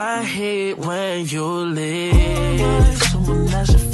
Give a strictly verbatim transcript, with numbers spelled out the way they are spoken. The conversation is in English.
I hate when you leave. Someone that's a